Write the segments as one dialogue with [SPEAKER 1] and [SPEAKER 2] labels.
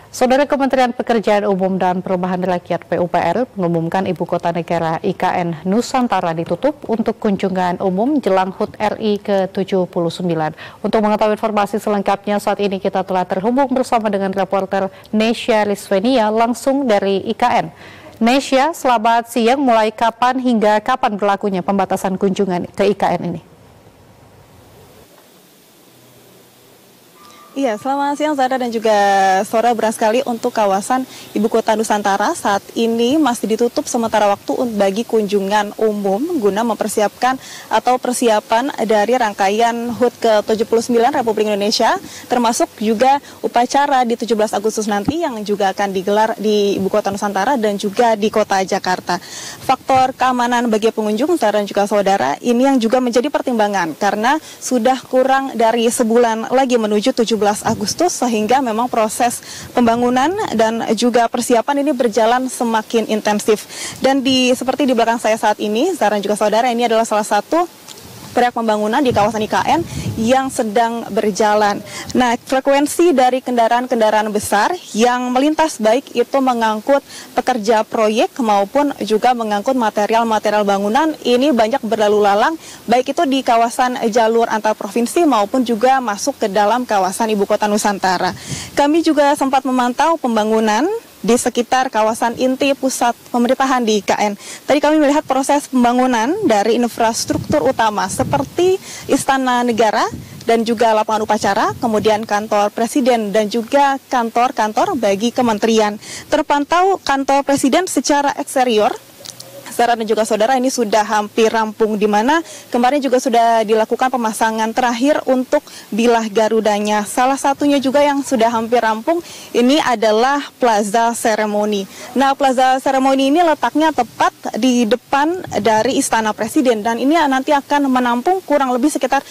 [SPEAKER 1] Saudara Kementerian Pekerjaan Umum dan Perumahan Rakyat (PUPR) mengumumkan Ibu Kota Negara IKN Nusantara ditutup untuk kunjungan umum jelang HUT RI ke-79. Untuk mengetahui informasi selengkapnya, saat ini kita telah terhubung bersama dengan reporter Nesya Lisvenia langsung dari IKN. Nesya, selamat siang. Mulai kapan hingga kapan berlakunya pembatasan kunjungan ke IKN ini?
[SPEAKER 2] Iya, selamat siang Zara dan juga Sora. Benar sekali, untuk kawasan Ibu Kota Nusantara saat ini masih ditutup sementara waktu bagi kunjungan umum guna mempersiapkan atau persiapan dari rangkaian HUT ke-79 Republik Indonesia, termasuk juga upacara di 17 Agustus nanti yang juga akan digelar di Ibu Kota Nusantara dan juga di Kota Jakarta. Faktor keamanan bagi pengunjung Zara dan juga saudara ini yang juga menjadi pertimbangan karena sudah kurang dari sebulan lagi menuju 17 Agustus, sehingga memang proses pembangunan dan juga persiapan ini berjalan semakin intensif. Dan seperti di belakang saya saat ini, Zara dan juga saudara, ini adalah salah satu proyek pembangunan di kawasan IKN yang sedang berjalan. Nah, frekuensi dari kendaraan-kendaraan besar yang melintas baik itu mengangkut pekerja proyek maupun juga mengangkut material-material bangunan ini banyak berlalu lalang, baik itu di kawasan jalur antar provinsi maupun juga masuk ke dalam kawasan Ibu Kota Nusantara. Kami juga sempat memantau pembangunan di sekitar kawasan inti pusat pemerintahan di IKN. Tadi kami melihat proses pembangunan dari infrastruktur utama seperti Istana Negara dan juga lapangan upacara, kemudian kantor presiden dan juga kantor-kantor bagi kementerian. Terpantau kantor presiden secara eksterior, Zara dan juga saudara, ini sudah hampir rampung, di mana kemarin juga sudah dilakukan pemasangan terakhir untuk bilah garudanya. Salah satunya juga yang sudah hampir rampung ini adalah Plaza Seremoni. Nah, Plaza Seremoni ini letaknya tepat di depan dari Istana Presiden dan ini nanti akan menampung kurang lebih sekitar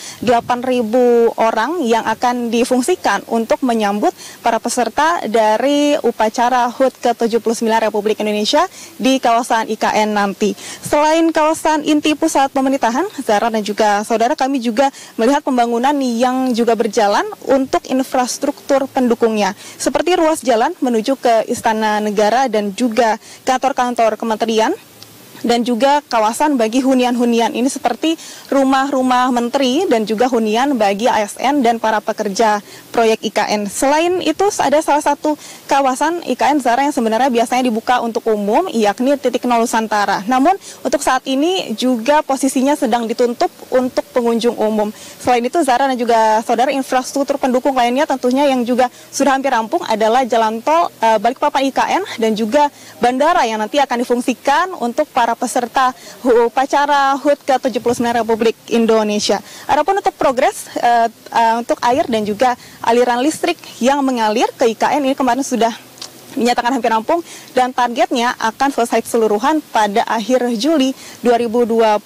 [SPEAKER 2] 8.000 orang yang akan difungsikan untuk menyambut para peserta dari upacara HUT ke-79 Republik Indonesia di kawasan IKN nanti. Selain kawasan inti pusat pemerintahan, Zara dan juga saudara, kami juga melihat pembangunan yang juga berjalan untuk infrastruktur pendukungnya, seperti ruas jalan menuju ke Istana Negara dan juga kantor-kantor kementerian, dan juga kawasan bagi hunian-hunian ini seperti rumah-rumah menteri dan juga hunian bagi ASN dan para pekerja proyek IKN. Selain itu ada salah satu kawasan IKN, Zara, yang sebenarnya biasanya dibuka untuk umum, yakni titik nol Nusantara. Namun untuk saat ini juga posisinya sedang ditutup untuk pengunjung umum. Selain itu, Zara dan juga saudara, infrastruktur pendukung lainnya tentunya yang juga sudah hampir rampung adalah jalan tol Balikpapan IKN dan juga bandara yang nanti akan difungsikan untuk para peserta upacara HUT ke-79 Republik Indonesia. Adapun untuk progres untuk air dan juga aliran listrik yang mengalir ke IKN ini kemarin sudah menyatakan hampir rampung dan targetnya akan selesai keseluruhan pada akhir Juli 2024.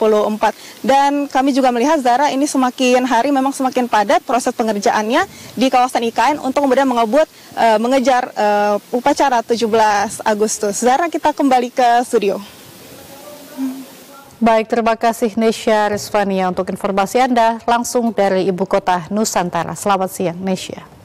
[SPEAKER 2] Dan kami juga melihat, Zara, ini semakin hari memang semakin padat proses pengerjaannya di kawasan IKN untuk kemudian mengejar upacara 17 Agustus. Zara, kita kembali ke studio.
[SPEAKER 1] Baik, terima kasih Nesya Lisvenia untuk informasi Anda langsung dari Ibu Kota Nusantara. Selamat siang, Nesya.